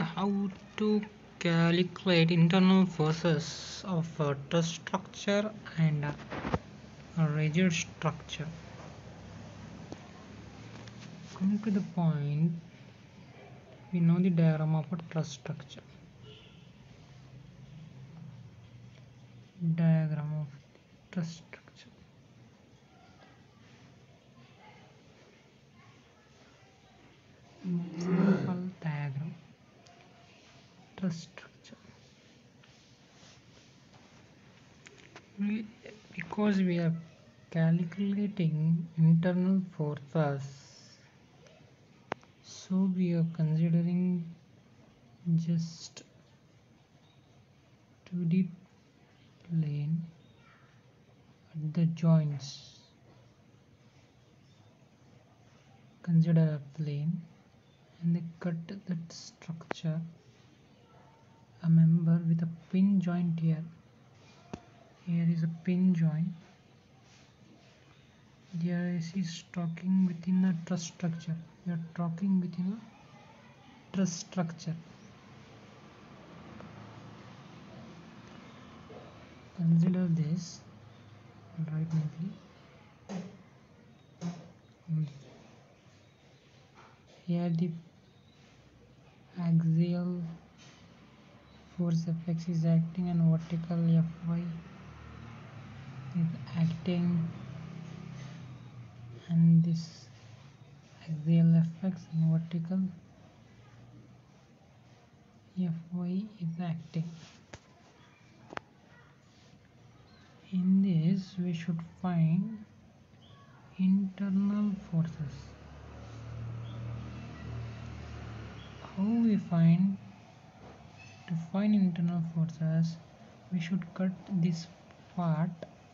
how to calculate internal forces of a truss structure and a rigid structure. Coming to the point, we know the diagram of a truss structure. Diagram of truss structure. Simple diagram. Truss structure. Because we are calculating internal forces, so we are considering just 2D plane at the joints. Consider a plane and they cut that structure, a member with a pin joint here. Here is a pin joint. There is talking within a truss structure. We are talking within a truss structure. Consider this right neatly. Here the axial force Fx is acting and vertical Fy is acting, and this axial Fx and vertical Fy is acting. In this we should find internal forces. How we find? To find internal forces, we should cut this part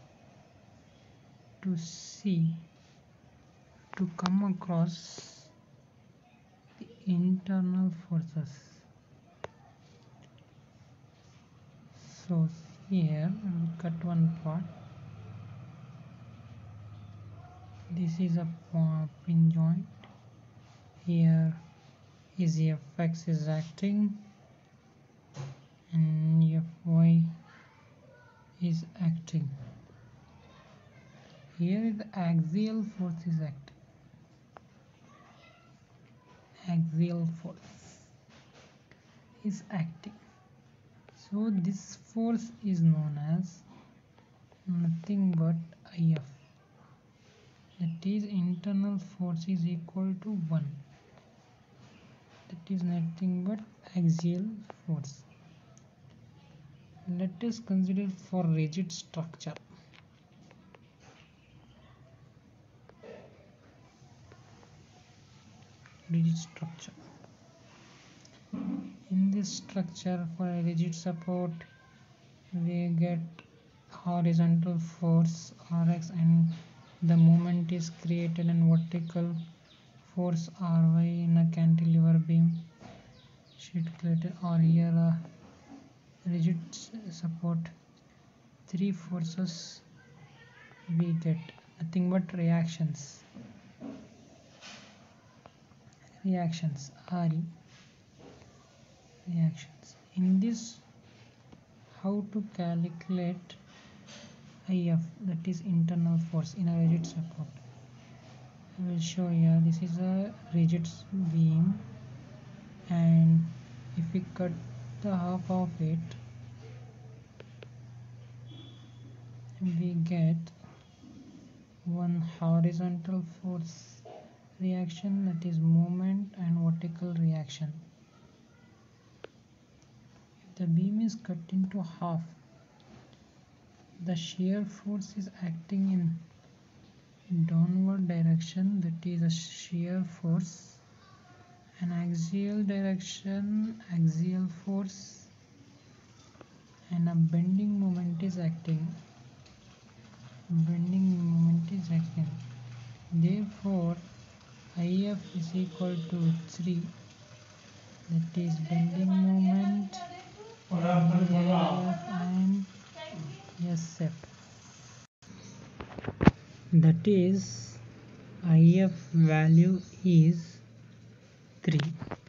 to see, to come across the internal forces. So here we will cut one part. This is a pin joint. Here is Fx is acting and Fy is acting. Here the axial force is acting. Axial force is acting. So this force is known as nothing but If. That is, internal force is equal to 1. That is nothing but axial force. Let us consider for rigid structure. Rigid structure. In this structure, for a rigid support, we get horizontal force Rx and the moment is created, and vertical force Ry in a cantilever beam sheet created, or here a rigid support. 3 forces we get, nothing but reactions. Reactions, RE. Reactions. In this, how to calculate IF, that is internal force in a rigid support. I will show here. This is a rigid beam, and if we cut the half of it, we get one horizontal force reaction, that is moment, and vertical reaction. If the beam is cut into half, the shear force is acting in downward direction, that is a shear force, and axial direction, axial force, and a bending moment is acting. Bending moment is acting. Therefore, IF is equal to 3, that is bending moment, and SF. That is, IF value is 3.